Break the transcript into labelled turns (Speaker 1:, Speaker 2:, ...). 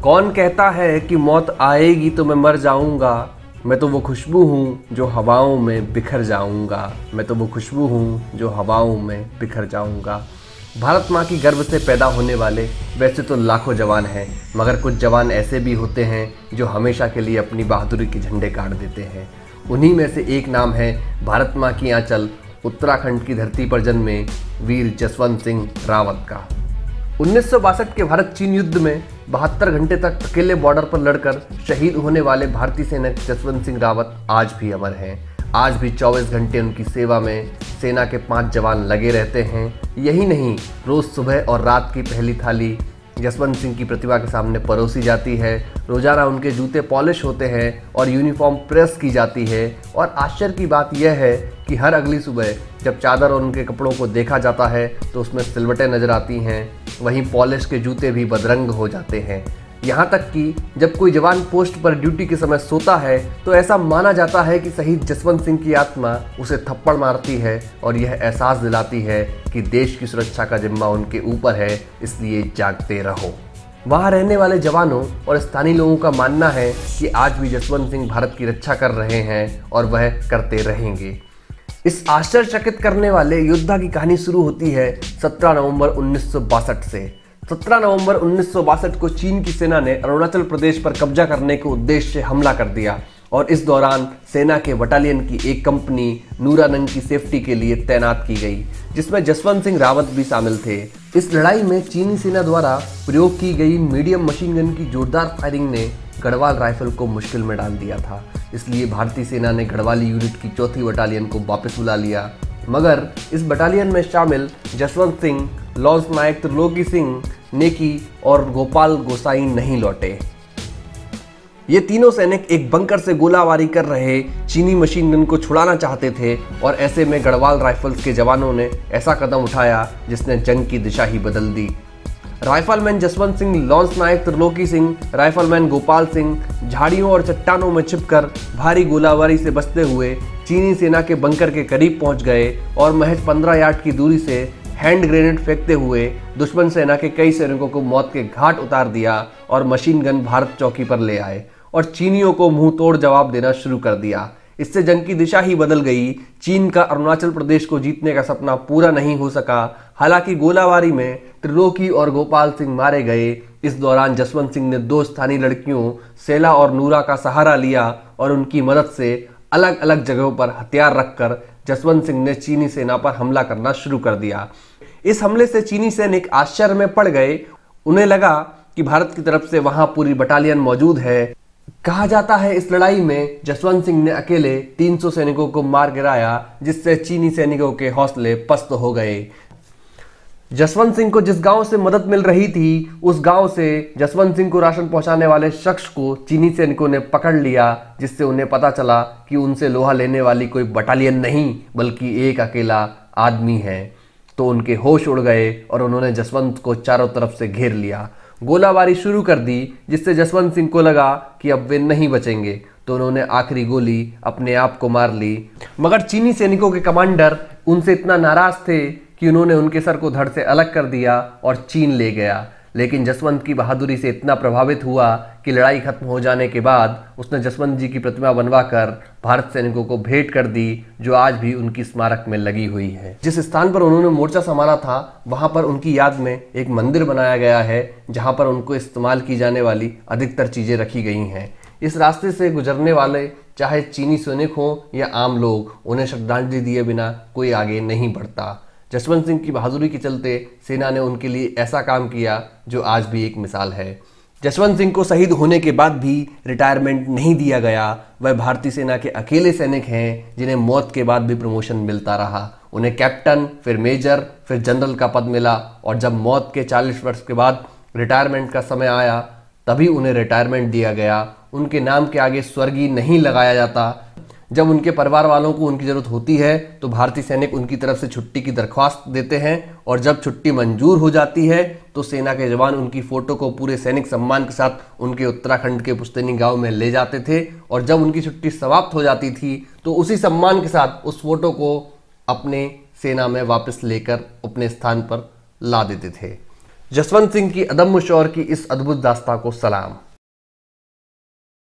Speaker 1: कौन कहता है कि मौत आएगी तो मैं मर जाऊंगा, मैं तो वो खुशबू हूँ जो हवाओं में बिखर जाऊंगा, मैं तो वो खुशबू हूँ जो हवाओं में बिखर जाऊंगा। भारत माँ की गर्भ से पैदा होने वाले वैसे तो लाखों जवान हैं, मगर कुछ जवान ऐसे भी होते हैं जो हमेशा के लिए अपनी बहादुरी के झंडे गाड़ देते हैं। उन्हीं में से एक नाम है भारत माँ की आंचल उत्तराखंड की धरती पर जन्मे वीर जसवंत सिंह रावत का। 1962 के भारत चीन युद्ध में 72 घंटे तक अकेले बॉर्डर पर लड़कर शहीद होने वाले भारतीय सैनिक जसवंत सिंह रावत आज भी अमर हैं। आज भी 24 घंटे उनकी सेवा में सेना के 5 जवान लगे रहते हैं। यही नहीं, रोज़ सुबह और रात की पहली थाली जसवंत सिंह की प्रतिभा के सामने परोसी जाती है। रोजाना उनके जूते पॉलिश होते हैं और यूनिफॉर्म प्रेस की जाती है। और आश्चर्य की बात यह है कि हर अगली सुबह जब चादर और उनके कपड़ों को देखा जाता है तो उसमें सिलवटें नजर आती हैं। वहीं पॉलिश के जूते भी बदरंग हो जाते हैं। यहाँ तक कि जब कोई जवान पोस्ट पर ड्यूटी के समय सोता है तो ऐसा माना जाता है कि शहीद जसवंत सिंह की आत्मा उसे थप्पड़ मारती है और यह एहसास दिलाती है कि देश की सुरक्षा का जिम्मा उनके ऊपर है, इसलिए जागते रहो। वहाँ रहने वाले जवानों और स्थानीय लोगों का मानना है कि आज भी जसवंत सिंह भारत की रक्षा कर रहे हैं और वह करते रहेंगे। इस आश्चर्यचकित करने वाले योद्धा की कहानी शुरू होती है 17 नवंबर 1962 से। 17 नवंबर 1962 को चीन की सेना ने अरुणाचल प्रदेश पर कब्जा करने के उद्देश्य से हमला कर दिया और इस दौरान सेना के बटालियन की एक कंपनी नूरानंग की सेफ्टी के लिए तैनात की गई, जिसमें जसवंत सिंह रावत भी शामिल थे। इस लड़ाई में चीनी सेना द्वारा प्रयोग की गई मीडियम मशीन गन की जोरदार फायरिंग ने गढ़वाल राइफल को मुश्किल में डाल दिया था। इसलिए भारतीय सेना ने गढ़वाली यूनिट की 4थी बटालियन को वापस बुला लिया, मगर इस बटालियन में शामिल जसवंत सिंह, लॉन्स नायक त्रिलोकी सिंह नेकी और गोपाल गोसाई नहीं लौटे। ये तीनों सैनिक एक बंकर से गोलाबारी कर रहे चीनी मशीन गन को छुड़ाना चाहते थे और ऐसे में गढ़वाल राइफल्स के जवानों ने ऐसा कदम उठाया जिसने जंग की दिशा ही बदल दी। Rifleman Jaswant Singh, lance Naik Triloki Singh, rifleman Gopal Singh झाड़ियों और चट्टानों में छिपकर भारी गोलाबारी से बचते हुए चीनी सेना के बंकर के करीब पहुंच गए और महज 15 यार्ड की दूरी से हैंड ग्रेनेड फेंकते हुए दुश्मन सेना के कई सैनिकों को मौत के घाट उतार दिया और मशीन गन भारत चौकी पर ले आए और चीनियों को मुंह तोड़ जवाब देना शुरू कर दिया। इससे जंग की दिशा ही बदल गई। चीन का अरुणाचल प्रदेश को जीतने का सपना पूरा नहीं हो सका। हालांकि गोलाबारी में त्रिलोकी और गोपाल सिंह मारे गए। इस दौरान जसवंत सिंह ने 2 स्थानीय लड़कियों सेला और नूरा का सहारा लिया और उनकी मदद से अलग अलग जगहों पर हथियार रखकर जसवंत सिंह ने चीनी सेना पर हमला करना शुरू कर दिया। इस हमले से चीनी सैनिक आश्चर्य में पड़ गए। उन्हें लगा कि भारत की तरफ से वहां पूरी बटालियन मौजूद है। कहा जाता है इस लड़ाई में जसवंत सिंह ने अकेले 300 सैनिकों को मार गिराया, जिससे चीनी सैनिकों के हौसले पस्त हो गए। जसवंत सिंह को जिस गांव से मदद मिल रही थी उस गांव से जसवंत सिंह को राशन पहुंचाने वाले शख्स को चीनी सैनिकों ने पकड़ लिया, जिससे उन्हें पता चला कि उनसे लोहा लेने वाली कोई बटालियन नहीं बल्कि एक अकेला आदमी है। तो उनके होश उड़ गए और उन्होंने जसवंत को चारों तरफ से घेर लिया। गोलाबारी शुरू कर दी, जिससे जसवंत सिंह को लगा कि अब वे नहीं बचेंगे, तो उन्होंने आखिरी गोली अपने आप को मार ली। मगर चीनी सैनिकों के कमांडर उनसे इतना नाराज थे कि उन्होंने उनके सर को धड़ से अलग कर दिया और चीन ले गया। लेकिन जसवंत की बहादुरी से इतना प्रभावित हुआ कि लड़ाई खत्म हो जाने के बाद उसने जसवंत जी की प्रतिमा बनवाकर भारत सैनिकों को भेंट कर दी, जो आज भी उनकी स्मारक में लगी हुई है। जिस स्थान पर उन्होंने मोर्चा संभाला था वहां पर उनकी याद में एक मंदिर बनाया गया है, जहां पर उनको इस्तेमाल की जाने वाली अधिकतर चीजें रखी गई हैं। इस रास्ते से गुजरने वाले चाहे चीनी सैनिक हो या आम लोग, उन्हें श्रद्धांजलि दिए बिना कोई आगे नहीं बढ़ता। जसवंत सिंह की बहादुरी के चलते सेना ने उनके लिए ऐसा काम किया जो आज भी एक मिसाल है। जसवंत सिंह को शहीद होने के बाद भी रिटायरमेंट नहीं दिया गया। वह भारतीय सेना के अकेले सैनिक हैं जिन्हें मौत के बाद भी प्रमोशन मिलता रहा। उन्हें कैप्टन, फिर मेजर, फिर जनरल का पद मिला और जब मौत के 40 वर्ष के बाद रिटायरमेंट का समय आया तभी उन्हें रिटायरमेंट दिया गया। उनके नाम के आगे स्वर्गीय नहीं लगाया जाता। जब उनके परिवार वालों को उनकी ज़रूरत होती है तो भारतीय सैनिक उनकी तरफ से छुट्टी की दरख्वास्त देते हैं और जब छुट्टी मंजूर हो जाती है तो सेना के जवान उनकी फ़ोटो को पूरे सैनिक सम्मान के साथ उनके उत्तराखंड के पुश्तैनी गांव में ले जाते थे और जब उनकी छुट्टी समाप्त हो जाती थी तो उसी सम्मान के साथ उस फोटो को अपने सेना में वापस लेकर अपने स्थान पर ला देते थे। जसवंत सिंह की अदम्य शौर्य की इस अद्भुत दास्तां को सलाम।